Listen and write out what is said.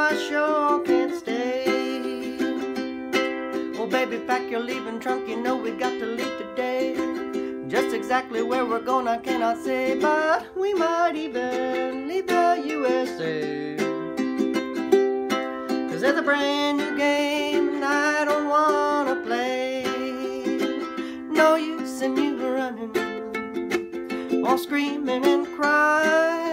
I sure can't stay. Oh baby, pack your leaving trunk, you know we got to leave today. Just exactly where we're going I cannot say, but we might even leave the USA. 'Cause there's a brand new game and I don't wanna play. No use in you running, all screaming and crying.